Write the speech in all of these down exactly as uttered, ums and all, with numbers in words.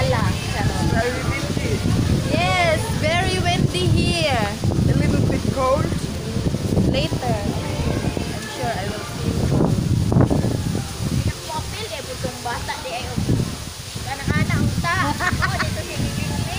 Gala. Very windy. Yes, very windy here. A little bit cold. Later, I'm sure I will feel cold. Pinakpapil eh, putong bata di ay kanang-ana unta. Oo, dito si Gigli.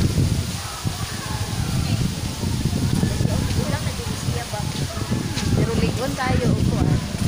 Ulang na din siya ba? Pero ligon tayo upo.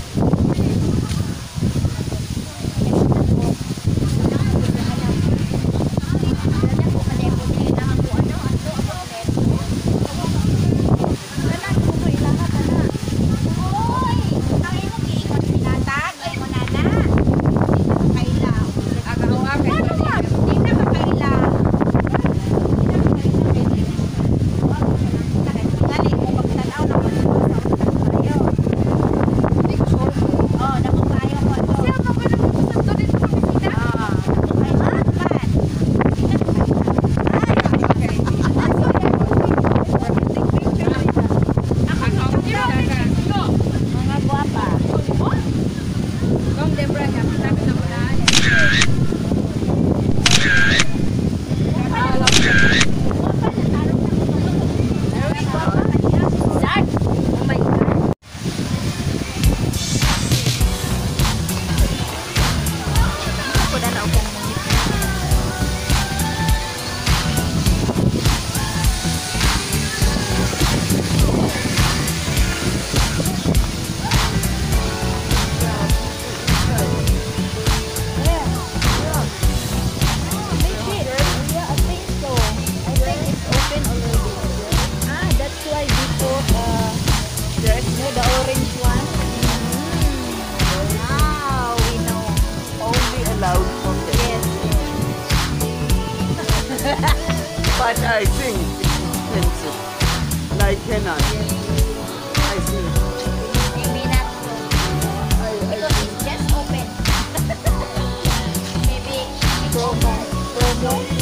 But I think it's expensive. Like henna. I think. Maybe not so. I, I Because think. it's just open. Maybe Promo. Promo.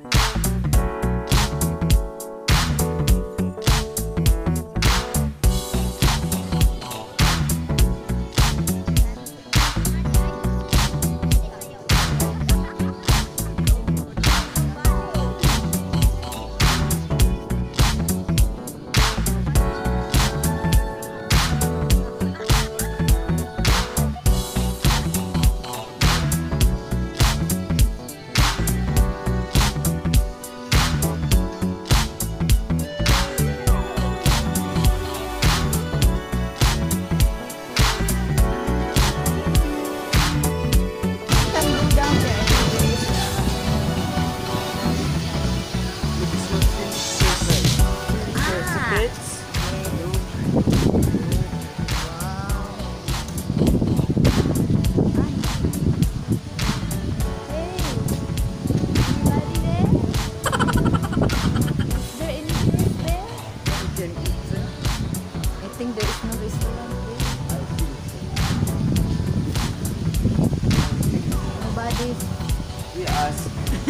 We ask.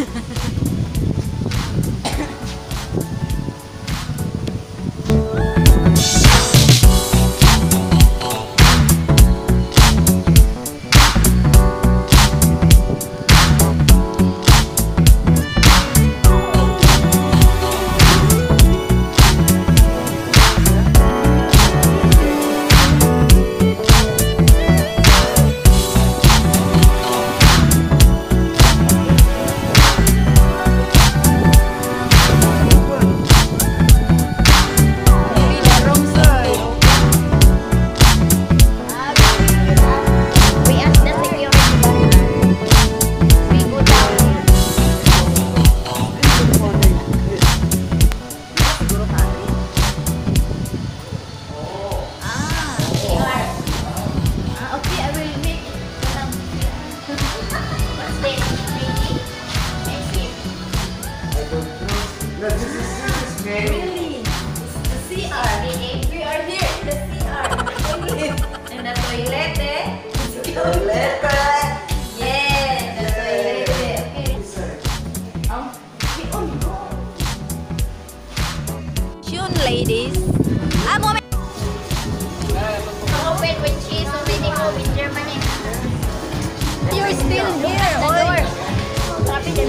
Really? It's the C R. We are here in the C R. And the toilet, eh? Toilet. Yes, the toilet. Okay. Um, oh no. Tune, ladies. Ah, moment. open when she's already home in Germany. You're still here. The Oy. door. Grabe, the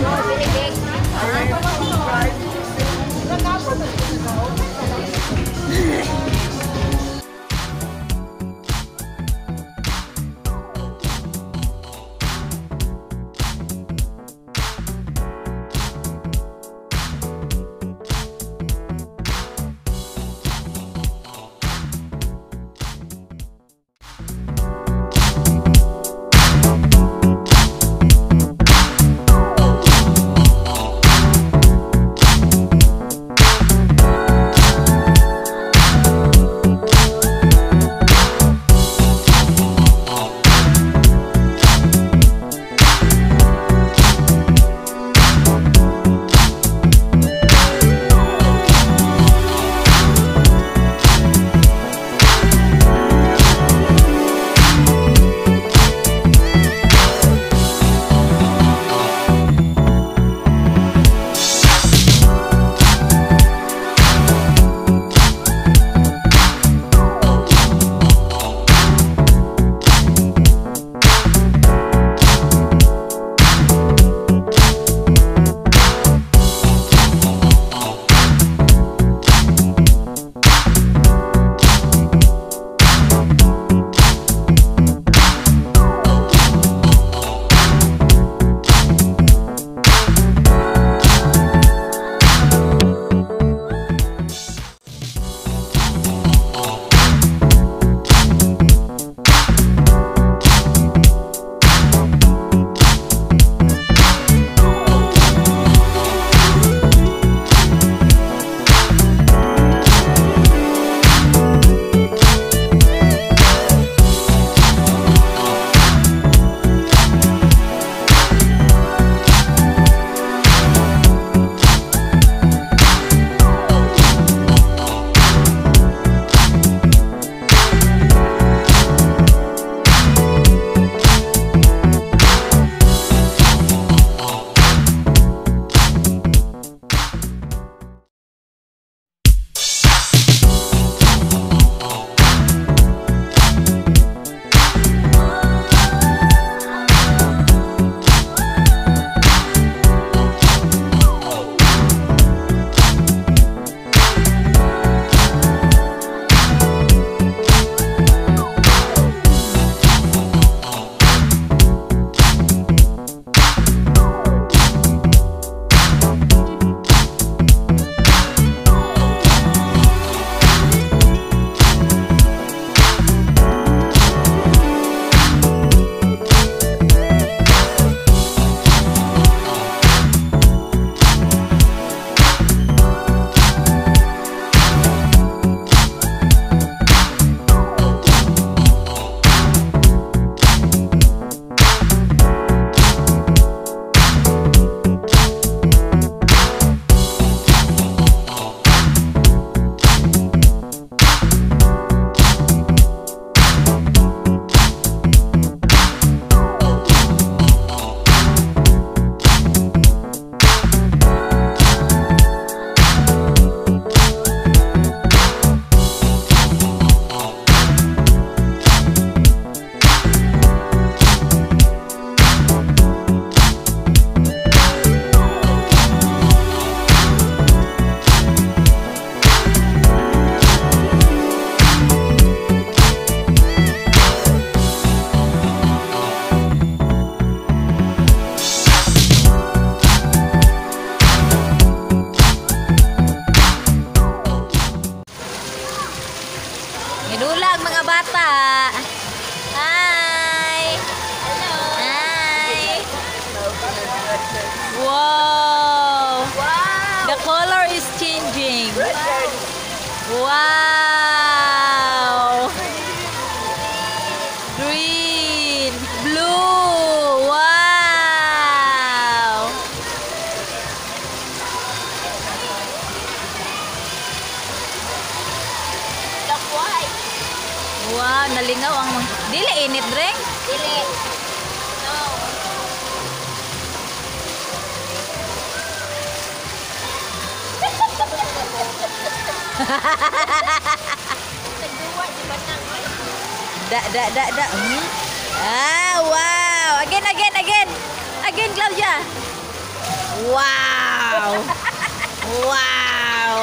Inulang mga bata. Hi. Hello. Hi. Wow. Wow. The color is changing. Wow. Green, blue. Wow. Wow, nalingaw ang mga... Dili, init rin? Dili. No. Nagduwa, di ba nang? Da, da, da, da. Hmm? Ah, wow. Again, again, again. Again, Claudia. Wow! Wow!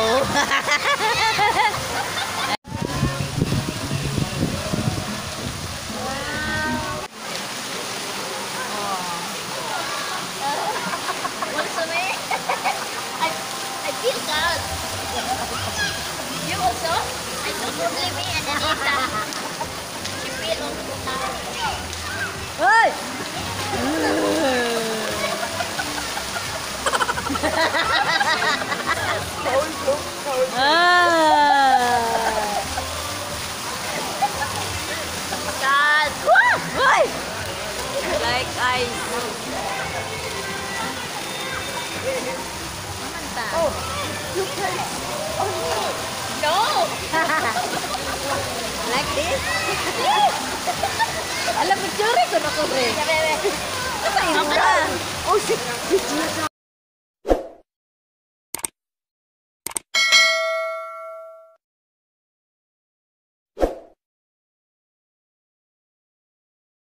What's the way? I, I feel God. You also? I don't only me and Anita. You feel also God. Hoy! Ah! God. Hoy! Like ice. Manta. Oh, you can. No. Like this? Alam mo, tsuri ko na ko, Bre. Bebe. Ano ba yun? Oh, shit.